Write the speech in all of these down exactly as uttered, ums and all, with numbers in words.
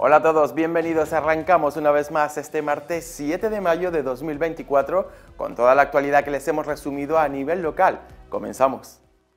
Hola a todos, bienvenidos. Arrancamos una vez más este martes siete de mayo de dos mil veinticuatro con toda la actualidad que les hemos resumido a nivel local. Comenzamos.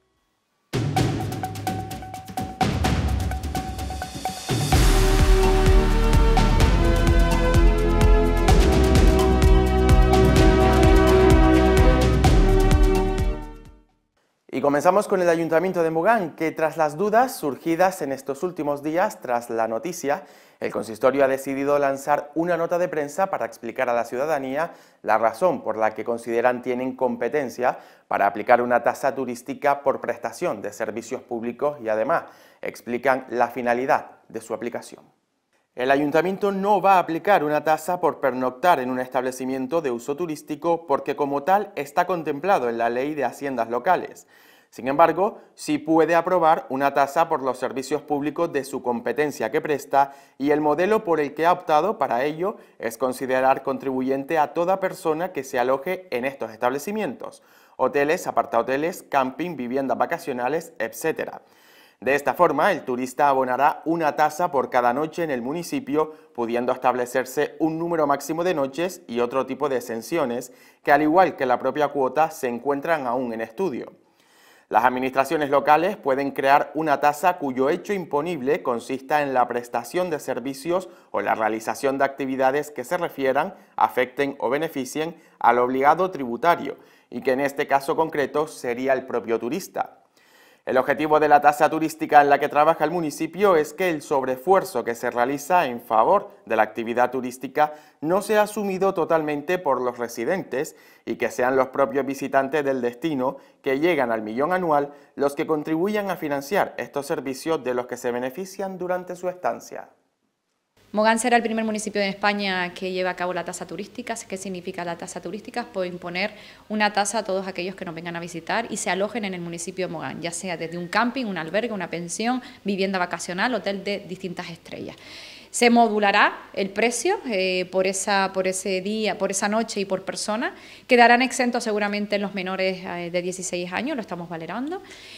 Y comenzamos con el Ayuntamiento de Mogán, que tras las dudas surgidas en estos últimos días tras la noticia, el consistorio ha decidido lanzar una nota de prensa para explicar a la ciudadanía la razón por la que consideran tienen competencia para aplicar una tasa turística por prestación de servicios públicos y además explican la finalidad de su aplicación. El Ayuntamiento no va a aplicar una tasa por pernoctar en un establecimiento de uso turístico porque como tal está contemplado en la Ley de Haciendas Locales. Sin embargo, sí puede aprobar una tasa por los servicios públicos de su competencia que presta y el modelo por el que ha optado para ello es considerar contribuyente a toda persona que se aloje en estos establecimientos, hoteles, apartahoteles, camping, viviendas vacacionales, etcétera. De esta forma, el turista abonará una tasa por cada noche en el municipio, pudiendo establecerse un número máximo de noches y otro tipo de exenciones, que al igual que la propia cuota se encuentran aún en estudio. Las administraciones locales pueden crear una tasa cuyo hecho imponible consista en la prestación de servicios o la realización de actividades que se refieran, afecten o beneficien al obligado tributario, y que en este caso concreto sería el propio turista. El objetivo de la tasa turística en la que trabaja el municipio es que el sobreesfuerzo que se realiza en favor de la actividad turística no sea asumido totalmente por los residentes y que sean los propios visitantes del destino, que llegan al millón anual, los que contribuyan a financiar estos servicios de los que se benefician durante su estancia. Mogán será el primer municipio de España que lleve a cabo la tasa turística. ¿Qué significa la tasa turística? Pues imponer una tasa a todos aquellos que nos vengan a visitar y se alojen en el municipio de Mogán, ya sea desde un camping, un albergue, una pensión, vivienda vacacional, hotel de distintas estrellas. Se modulará el precio eh, por, esa, por ese día, por esa noche y por persona. Quedarán exentos seguramente los menores eh, de dieciséis años, lo estamos valorando.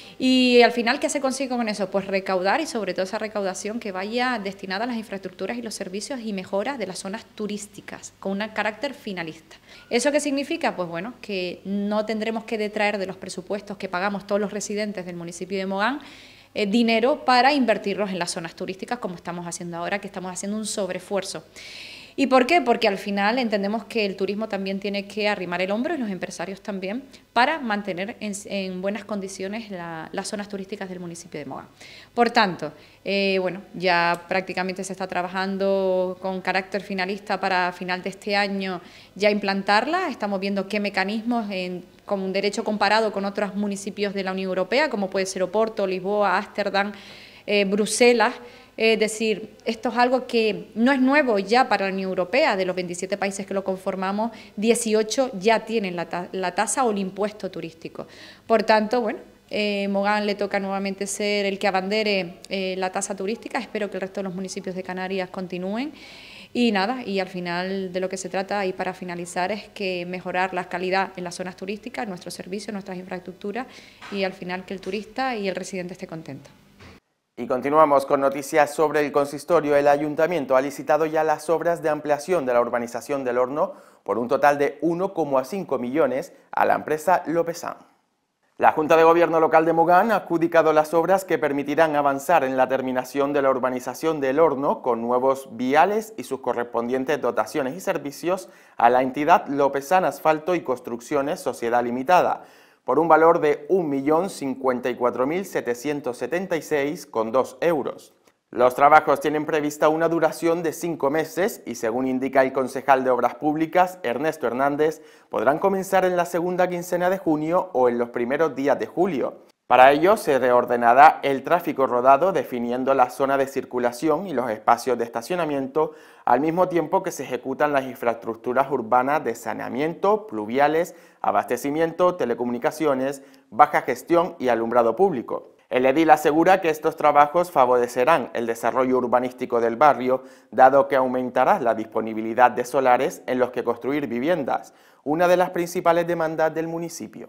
Y al final, ¿qué se consigue con eso? Pues recaudar y sobre todo esa recaudación que vaya destinada a las infraestructuras y los servicios y mejoras de las zonas turísticas, con un carácter finalista. ¿Eso qué significa? Pues bueno, que no tendremos que detraer de los presupuestos que pagamos todos los residentes del municipio de Mogán Eh, dinero para invertirlos en las zonas turísticas, como estamos haciendo ahora, que estamos haciendo un sobreesfuerzo. ¿Y por qué? Porque al final entendemos que el turismo también tiene que arrimar el hombro, y los empresarios también, para mantener en, en buenas condiciones la, las zonas turísticas del municipio de Mogán. Por tanto, eh, bueno, ya prácticamente se está trabajando con carácter finalista para final de este año ya implantarla. Estamos viendo qué mecanismos en como un derecho comparado con otros municipios de la Unión Europea, como puede ser Oporto, Lisboa, Ámsterdam, eh, Bruselas. Es decir, esto es algo que no es nuevo ya para la Unión Europea. De los veintisiete países que lo conformamos, dieciocho ya tienen la, ta la tasa o el impuesto turístico. Por tanto, bueno, eh, Mogán le toca nuevamente ser el que abandere eh, la tasa turística. Espero que el resto de los municipios de Canarias continúen. Y nada, y al final de lo que se trata, y para finalizar, es que mejorar la calidad en las zonas turísticas, nuestros servicios, nuestras infraestructuras, y al final que el turista y el residente esté contento. Y continuamos con noticias sobre el consistorio. El Ayuntamiento ha licitado ya las obras de ampliación de la urbanización del Horno por un total de uno coma cinco millones a la empresa Lopezán. La Junta de Gobierno Local de Mogán ha adjudicado las obras que permitirán avanzar en la terminación de la urbanización del Horno con nuevos viales y sus correspondientes dotaciones y servicios a la entidad Lopezán Asfalto y Construcciones Sociedad Limitada, por un valor de un millón cincuenta y cuatro mil setecientos setenta y seis coma dos euros. Los trabajos tienen prevista una duración de cinco meses y, según indica el concejal de Obras Públicas, Ernesto Hernández, podrán comenzar en la segunda quincena de junio o en los primeros días de julio. Para ello se reordenará el tráfico rodado, definiendo la zona de circulación y los espacios de estacionamiento, al mismo tiempo que se ejecutan las infraestructuras urbanas de saneamiento, pluviales, abastecimiento, telecomunicaciones, baja gestión y alumbrado público. El edil asegura que estos trabajos favorecerán el desarrollo urbanístico del barrio, dado que aumentará la disponibilidad de solares en los que construir viviendas, una de las principales demandas del municipio.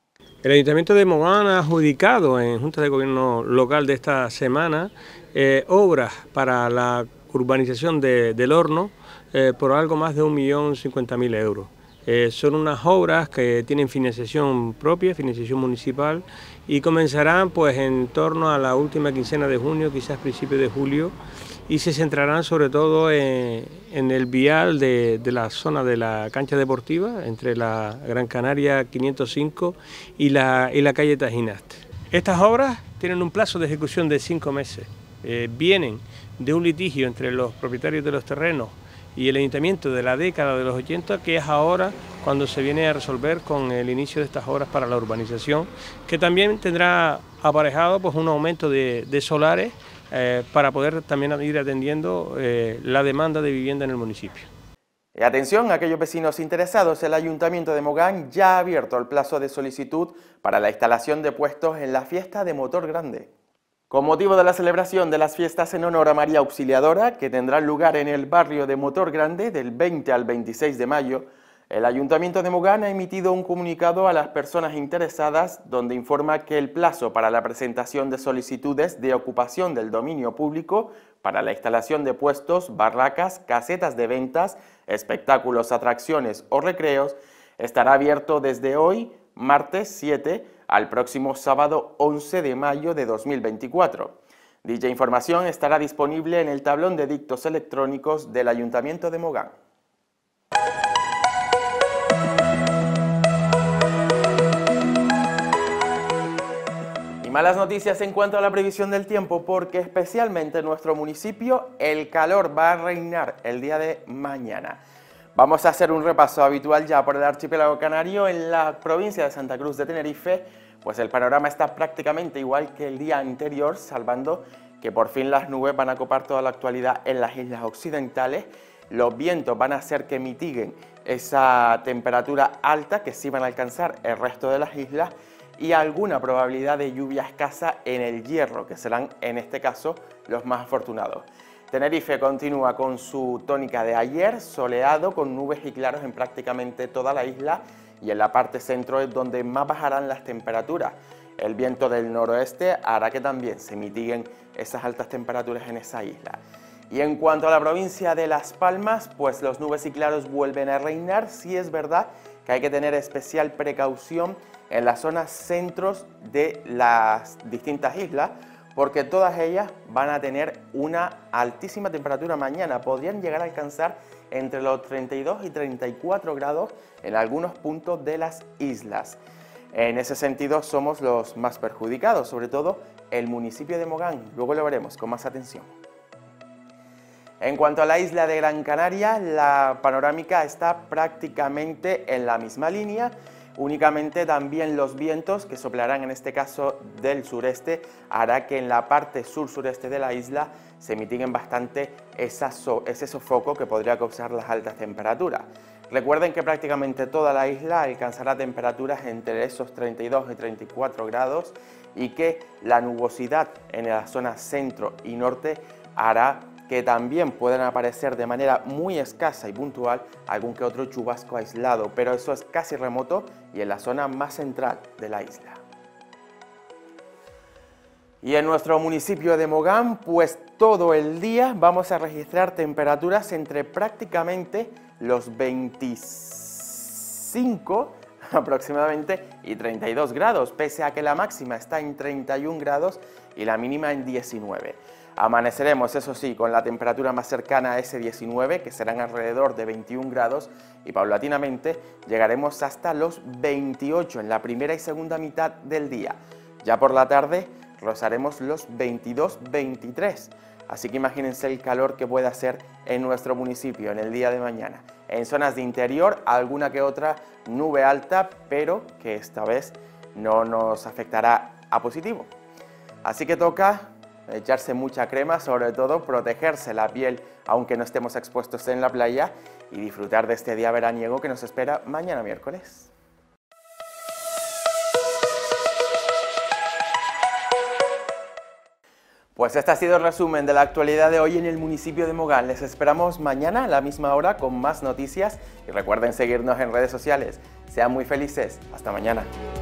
El Ayuntamiento de Mogán ha adjudicado en Junta de Gobierno Local de esta semana eh, obras para la urbanización de, del Horno eh, por algo más de un millón cincuenta mil euros. Eh, son unas obras que tienen financiación propia, financiación municipal, y comenzarán pues en torno a la última quincena de junio, quizás principios de julio, y se centrarán sobre todo en, en el vial de, de la zona de la cancha deportiva, entre la Gran Canaria quinientos cinco y la, y la calle Tajinaste. Estas obras tienen un plazo de ejecución de cinco meses, eh, vienen de un litigio entre los propietarios de los terrenos y el ayuntamiento de la década de los ochenta, que es ahora cuando se viene a resolver con el inicio de estas obras para la urbanización, que también tendrá aparejado pues un aumento de, de solares eh, para poder también ir atendiendo eh, la demanda de vivienda en el municipio. Y atención a aquellos vecinos interesados, el Ayuntamiento de Mogán ya ha abierto el plazo de solicitud para la instalación de puestos en la fiesta de motor grande. Con motivo de la celebración de las fiestas en honor a María Auxiliadora, que tendrán lugar en el barrio de Motor Grande del veinte al veintiséis de mayo, el Ayuntamiento de Mogán ha emitido un comunicado a las personas interesadas donde informa que el plazo para la presentación de solicitudes de ocupación del dominio público para la instalación de puestos, barracas, casetas de ventas, espectáculos, atracciones o recreos estará abierto desde hoy, martes siete, al próximo sábado once de mayo de dos mil veinticuatro. Dicha información estará disponible en el tablón de dictos electrónicos del Ayuntamiento de Mogán. Y malas noticias en cuanto a la previsión del tiempo, porque especialmente en nuestro municipio el calor va a reinar el día de mañana. Vamos a hacer un repaso habitual ya por el archipiélago canario. En la provincia de Santa Cruz de Tenerife, pues el panorama está prácticamente igual que el día anterior, salvando que por fin las nubes van a copar toda la actualidad en las islas occidentales. Los vientos van a hacer que mitiguen esa temperatura alta que sí van a alcanzar el resto de las islas, y alguna probabilidad de lluvia escasa en el Hierro, que serán en este caso los más afortunados. Tenerife continúa con su tónica de ayer, soleado, con nubes y claros en prácticamente toda la isla, y en la parte centro es donde más bajarán las temperaturas. El viento del noroeste hará que también se mitiguen esas altas temperaturas en esa isla. Y en cuanto a la provincia de Las Palmas, pues los nubes y claros vuelven a reinar. Sí es verdad que hay que tener especial precaución en las zonas centros de las distintas islas, porque todas ellas van a tener una altísima temperatura mañana. Podrían llegar a alcanzar entre los treinta y dos y treinta y cuatro grados en algunos puntos de las islas. En ese sentido somos los más perjudicados, sobre todo el municipio de Mogán. Luego lo veremos con más atención. En cuanto a la isla de Gran Canaria, la panorámica está prácticamente en la misma línea. Únicamente también los vientos que soplarán en este caso del sureste hará que en la parte sur-sureste de la isla se mitiguen bastante esa so ese sofoco que podría causar las altas temperaturas. Recuerden que prácticamente toda la isla alcanzará temperaturas entre esos treinta y dos y treinta y cuatro grados, y que la nubosidad en la zona centro y norte hará que también puedan aparecer de manera muy escasa y puntual algún que otro chubasco aislado, pero eso es casi remoto y en la zona más central de la isla. Y en nuestro municipio de Mogán, pues todo el día vamos a registrar temperaturas entre prácticamente los veinticinco aproximadamente y treinta y dos grados, pese a que la máxima está en treinta y un grados y la mínima en diecinueve. Amaneceremos, eso sí, con la temperatura más cercana a ese diecinueve, que serán alrededor de veintiún grados, y paulatinamente llegaremos hasta los veintiocho en la primera y segunda mitad del día. Ya por la tarde rozaremos los veintidós veintitrés, así que imagínense el calor que puede hacer en nuestro municipio en el día de mañana. En zonas de interior, alguna que otra nube alta, pero que esta vez no nos afectará a positivo. Así que toca echarse mucha crema, sobre todo protegerse la piel aunque no estemos expuestos en la playa, y disfrutar de este día veraniego que nos espera mañana miércoles. Pues este ha sido el resumen de la actualidad de hoy en el municipio de Mogán. Les esperamos mañana a la misma hora con más noticias, y recuerden seguirnos en redes sociales. Sean muy felices. Hasta mañana.